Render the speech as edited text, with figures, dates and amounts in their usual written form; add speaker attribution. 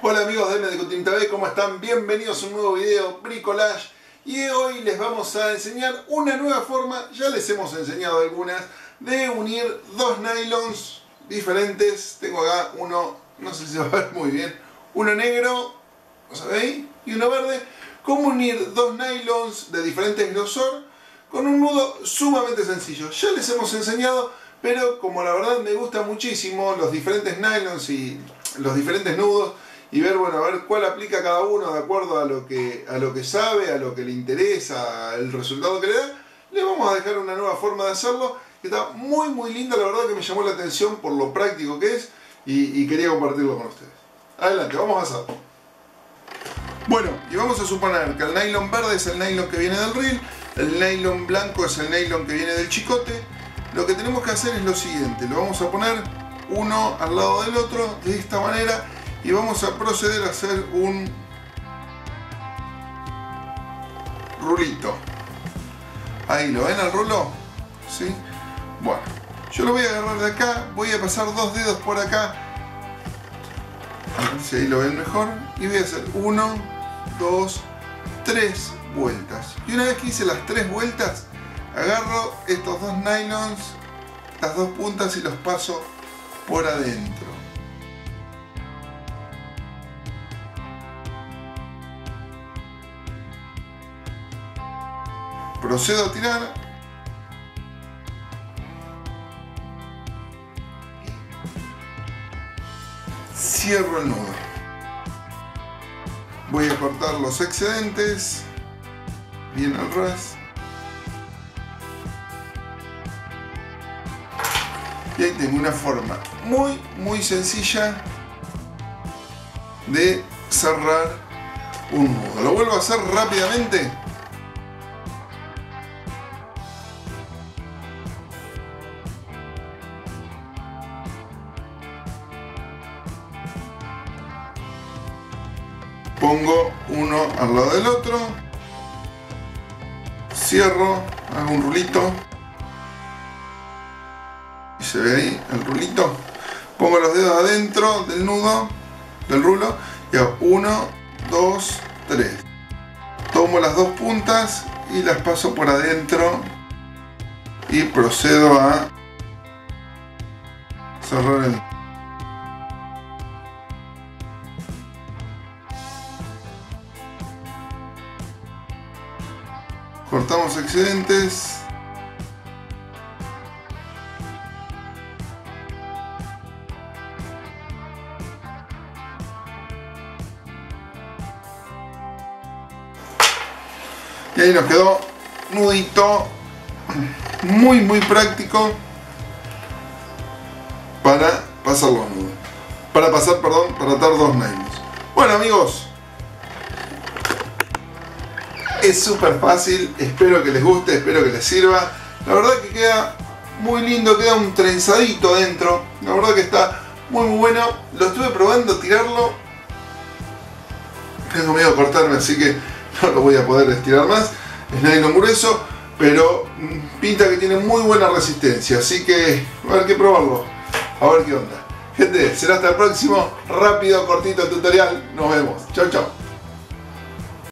Speaker 1: Hola amigos de MDCutting TV, ¿cómo están? Bienvenidos a un nuevo video bricolage y hoy les vamos a enseñar una nueva forma, ya les hemos enseñado algunas, de unir dos nylons diferentes. Tengo acá uno, no sé si se va a ver muy bien, uno negro, ¿lo sabéis? Y uno verde. Cómo unir dos nylons de diferentes grosor con un nudo sumamente sencillo. Ya les hemos enseñado, pero como la verdad me gusta muchísimo los diferentes nylons y los diferentes nudos, y ver, bueno, a ver cuál aplica cada uno de acuerdo a lo que sabe, a lo que le interesa, el resultado que le da, le vamos a dejar una nueva forma de hacerlo que está muy linda. La verdad que me llamó la atención por lo práctico que es y quería compartirlo con ustedes. Adelante, vamos a hacerlo. Bueno, y vamos a suponer que el nylon verde es el nylon que viene del reel, el nylon blanco es el nylon que viene del chicote. Lo que tenemos que hacer es lo siguiente: lo vamos a poner uno al lado del otro de esta manera y vamos a proceder a hacer un rulito. Ahí, ¿lo ven al rulo? ¿Sí? Bueno, yo lo voy a agarrar de acá, voy a pasar dos dedos por acá, a ver si ahí lo ven mejor, y voy a hacer 1, 2, 3 vueltas. Y una vez que hice las 3 vueltas, agarro estos dos nylons, las dos puntas, y los paso por adentro. Procedo a tirar. Cierro el nudo. Voy a cortar los excedentes bien al ras. Y ahí tengo una forma muy sencilla de cerrar un nudo. Lo vuelvo a hacer rápidamente. Pongo uno al lado del otro, cierro, hago un rulito y se ve ahí el rulito. Pongo los dedos adentro del nudo, del rulo, y hago 1, 2, 3. Tomo las dos puntas y las paso por adentro y procedo a cerrar el nudo. Cortamos excedentes. Y ahí nos quedó nudito muy práctico para pasar los nudos. Para atar dos nylons. Bueno amigos, es súper fácil, espero que les guste, espero que les sirva. La verdad que queda muy lindo, queda un trenzadito adentro. La verdad que está muy bueno. Lo estuve probando tirarlo. Tengo miedo a cortarme, así que no lo voy a poder estirar más. Es nylon grueso, pero pinta que tiene muy buena resistencia. Así que va a haber que probarlo, a ver qué onda. Gente, será hasta el próximo. Rápido, cortito el tutorial. Nos vemos. Chau.